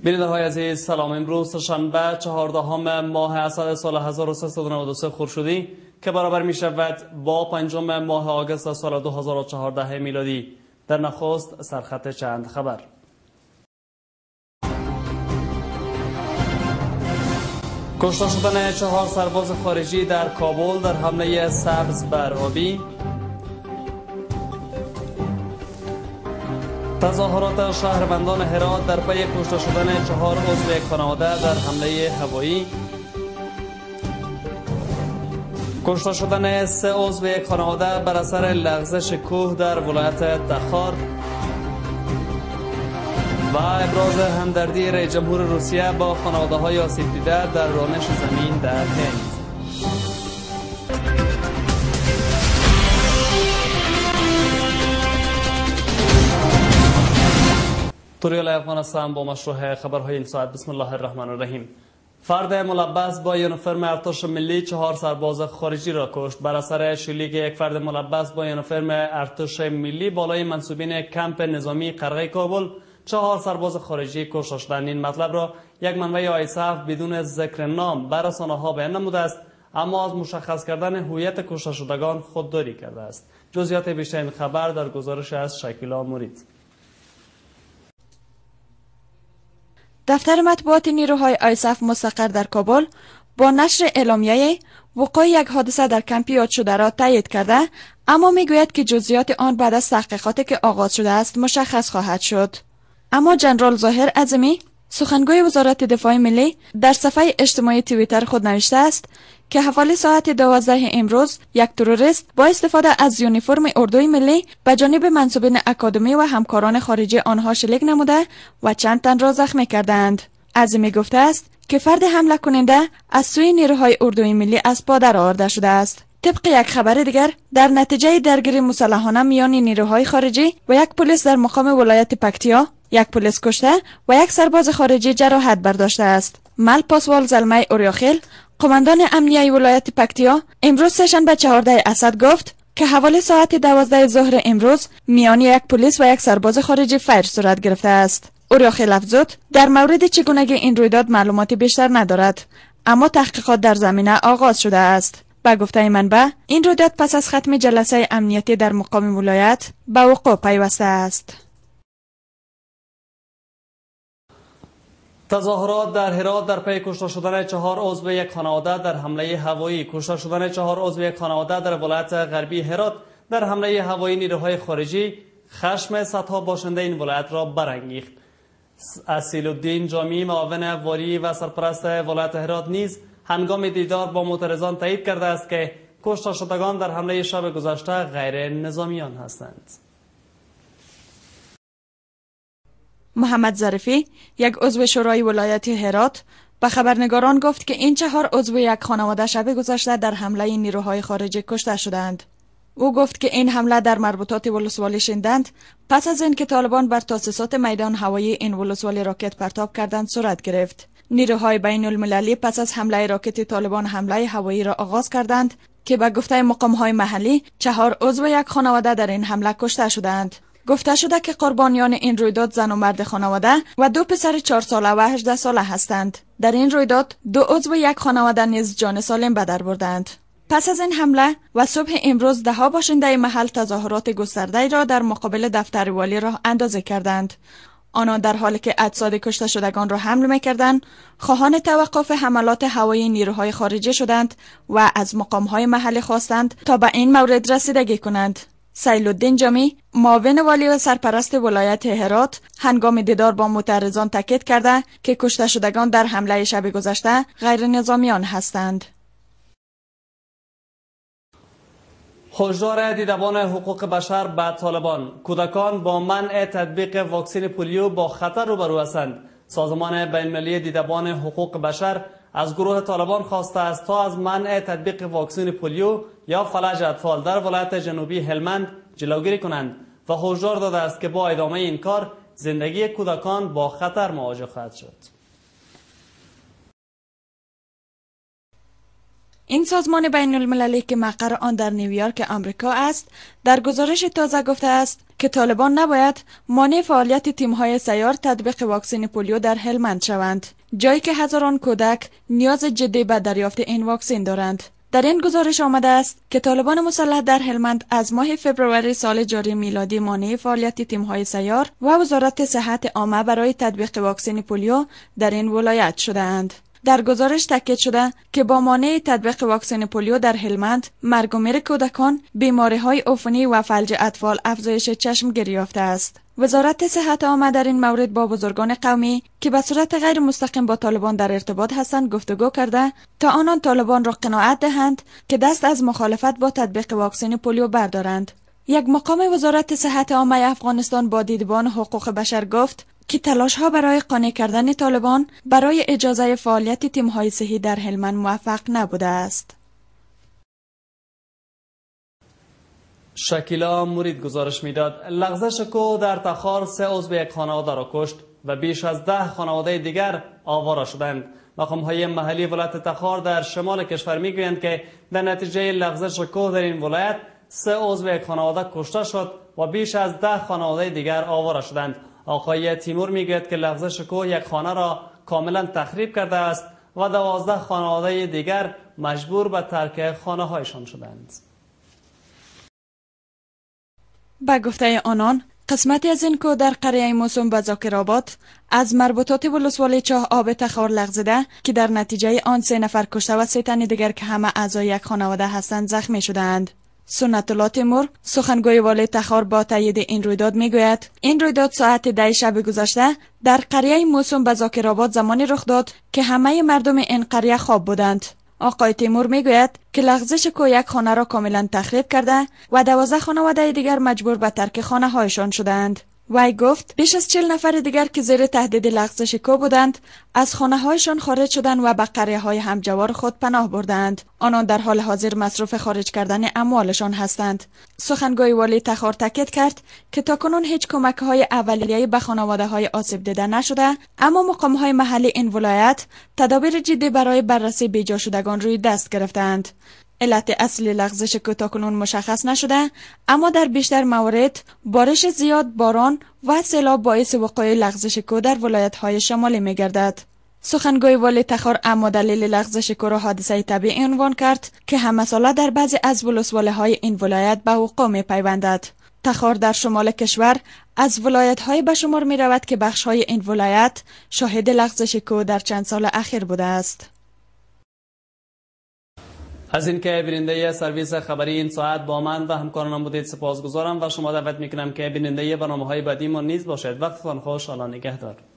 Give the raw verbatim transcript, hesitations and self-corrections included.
بیننده‌های عزیز سلام. امروز سه‌شنبه چهاردهم ماه اسد سال هزار و سیصد و نود و سه خورشیدی که برابر می شود با پنجم ماه آگوست سال دو هزار و چهارده میلادی. در نخست سرخط چند خبر. کشته شدن چهار سرباز خارجی در کابل در حمله سبز بر آبی. تظاهرات شهروندان هرات در پی کشته شدن چهار عضو یک خانواده در حمله هوایی. کشته شدن سه عضو یک خانواده بر اثر لغزش کوه در ولایت تخار. و ابراز همدردی رئیس جمهور روسیه با خانواده های آسیب دیده در رانش زمین در هند. توریال افغان هستم با مشروع خبرهای این ساعت. بسم الله الرحمن الرحیم. فرد ملبس با یونیفرم ارتش ملی چهار سرباز خارجی را کشت. بر اثر شلیک یک فرد ملبس با یونیفرم ارتش ملی بالای منصوبین کمپ نظامی قرغه کابل، چهار سرباز خارجی کشته شدند. این مطلب را یک منبع آیسف بدون ذکر نام بر رسانه‌ها بیان نموده است، اما از مشخص کردن هویت کشته شدگان خودداری کرده است. جزئیات بیشتر این خبر در گزارش از شکیلا مرید. دفتر مطبوعات نیروهای آیسف مستقر در کابل با نشر اعلامیه وقوع یک حادثه در کمپ یاد شده را تایید کرده، اما میگوید که جزئیات آن بعد از تحقیقاتی که آغاز شده است مشخص خواهد شد. اما جنرال ظاهر عظمی، سخنگوی وزارت دفاع ملی، در صفحه اجتماعی توییتر خود نوشته است که حوالی ساعت دوازده امروز یک تروریست با استفاده از یونیفرم اردوی ملی به جانب منصوبین اکادمی و همکاران خارجی آنها شلیک نموده و چند تن را زخمی کردند. عظمی گفته است که فرد حمله کننده از سوی نیروهای اردوی ملی از پادر آورده شده است. طبق یک خبر دیگر، در نتیجه درگیری مسلحانه میان نیروهای خارجی و یک پلیس در مقام ولایت پکتیا، یک پلیس کشته و یک سرباز خارجی جراحت برداشته است. مل پاسوال زلمه اوریاخیل، قماندان امنیه ولایت پکتیا، امروز سه‌شنبه چهارده اسد گفت که حوالی ساعت دوازده ظهر امروز میان یک پلیس و یک سرباز خارجی فیر صورت گرفته است. اوریاخیل افزود در مورد چگونگی این رویداد معلومات بیشتر ندارد، اما تحقیقات در زمینه آغاز شده است. با گفته منبع، این رویداد پس از ختم جلسه امنیتی در مقام ولایت به وقوع پیوسته است. تظاهرات در هرات در پی کشته شدن چهار عضو یک خانواده در حمله هوایی. کشته شدن چهار عضو یک خانواده در ولایت غربی هرات در حمله هوایی نیروهای خارجی خشم صدها باشنده این ولایت را برانگیخت. اصیل‌الدین جامی، معاون والی و سرپرست ولایت هرات نیز هنگام دیدار با معترضان تایید کرده است که کشته شدگان در حمله شب گذشته غیر نظامیان هستند. محمد ظریفی، یک عضو شورای ولایت هرات، به خبرنگاران گفت که این چهار عضو یک خانواده شب گذشته در حمله نیروهای خارجی کشته شدند. او گفت که این حمله در مربوطات ولسوالی شیندند پس از اینکه طالبان بر تاسیسات میدان هوایی این ولسوالی راکت پرتاب کردند صورت گرفت. نیروهای بین المللی پس از حمله راکت طالبان حمله هوایی را آغاز کردند که به گفته مقام‌های محلی چهار عضو یک خانواده در این حمله کشته شدند. گفته شده که قربانیان این رویداد زن و مرد خانواده و دو پسر چهار ساله و هجده ساله هستند. در این رویداد دو عضو یک خانواده نیز جان سالم به در بردند. پس از این حمله و صبح امروز ده ها باشنده محل تظاهرات گسترده را در مقابل دفتر والی راه اندازی کردند. آنان در حالی که اجساد کشته شدگان را حمل می‌کردند، خواهان توقف حملات هوایی نیروهای خارجی شدند و از مقام‌های محلی خواستند تا به این مورد رسیدگی کنند. سیل‌الدین جامی، معاون والی و سرپرست ولایت هرات، هنگام دیدار با معترضان تاکید کرده که کشته شدگان در حمله شب گذشته غیر نظامیان هستند. هشدار دیدبان حقوق بشر به طالبان. کودکان با منع تطبیق واکسن پولیو با خطر روبرو هستند. سازمان بین‌المللی دیدبان حقوق بشر از گروه طالبان خواسته است تا از منع تطبیق واکسن پولیو یا فلج اطفال در ولایت جنوبی هلمند جلوگیری کنند و هشدار داده است که با ادامه این کار زندگی کودکان با خطر مواجه خواهد شد. این سازمان بین المللی که مقر آن در نیویورک آمریکا است، در گزارش تازه گفته است که طالبان نباید مانع فعالیت تیم‌های سیار تطبیق واکسن پولیو در هلمند شوند، جایی که هزاران کودک نیاز جدی به دریافت این واکسن دارند. در این گزارش آمده است که طالبان مسلح در هلمند از ماه فوریه سال جاری میلادی مانع فعالیت تیم‌های سیار و وزارت صحت عامه برای تطبیق واکسن پولیو در این ولایت شده‌اند. در گزارش تاکید شده که با مانع تطبیق واکسن پولیو در هلمند، مرگ و میر کودکان، بیماری‌های عفونی و فلج اطفال افزایش چشمگیری یافته است. وزارت صحت عامه در این مورد با بزرگان قومی که به صورت غیر مستقیم با طالبان در ارتباط هستند گفتگو کرده تا آنان طالبان را قناعت دهند که دست از مخالفت با تطبیق واکسن پولیو بردارند. یک مقام وزارت صحت عامه افغانستان با دیدبان حقوق بشر گفت که تلاش‌ها برای قانع کردن طالبان برای اجازه فعالیت تیم‌های صحی در هلمند موفق نبوده است. شکیلا مورید گزارش میداد لغزش کوه در تخار سه عضو یک خانواده را کشت و بیش از ده خانواده دیگر آواره شدند. مقام‌های محلی ولایت تخار در شمال کشور میگویند که در نتیجه لغزش کوه در این ولایت سه عضو یک خانواده کشته شد و بیش از ده خانواده دیگر آواره شدند. آقای تیمور میگوید که لغزش کوه یک خانه را کاملا تخریب کرده است و دوازده خانواده دیگر مجبور به ترک خانه هایشان شدند. با گفته آنان، قسمتی از این کوه در قریه موسوم به زاکرآباد از مربوطات ولسوالی چاه آب تخار لغزیده که در نتیجه آن سه نفر کشته و سه تن دیگر که همه اعضای یک خانواده هستند زخمی شدند. سنت الله تیمور سخنگوی والی تخار با تایید این رویداد میگوید این رویداد ساعت ده شب گذشته در قریه موسوم به زاکرآباد زمانی رخ داد که همه مردم این قریه خواب بودند. آقای تیمور میگوید که لغزش کوه یک خانه را کاملا تخریب کرده و دوازده خانواده دیگر مجبور به ترک خانه هایشان شدند. وی گفت بیش از چهل نفر دیگر که زیر تهدید لغزش کوه بودند از خانه هایشان خارج شدند و به قریه های همجوار خود پناه بردند. آنان در حال حاضر مصروف خارج کردن اموالشان هستند. سخنگوی والی تخار تاکید کرد که تاکنون هیچ کمک های اولیه‌ای به خانواده های آسیب دیده نشده، اما مقام های محلی این ولایت تدابیر جدی برای بررسی بیجا شدگان روی دست گرفتند. علت اصلی لغزش کوه تاکنون مشخص نشده، اما در بیشتر موارد بارش زیاد، باران و سیلاب باعث وقوع لغزش کوه در ولایت‌های شمالی می‌گردد. سخنگوی والی تخار اما دلیل لغزش کوه را حادثه طبیعی عنوان کرد که همه ساله در بعضی از ولسوالی‌های این ولایت به وقوع می‌پیوندد. تخار در شمال کشور از ولایت‌های به شمار می‌رود که بخش‌های این ولایت شاهد لغزش کوه در چند سال اخیر بوده است. از اینکه بیننده سرویس خبری این ساعت با من و همکارانم بودید سپاسگزارم و شما دعوت میکنم که بیننده برنامه‌های بعدی ما نیز باشید. وقتتان خوش، الله نگهدار.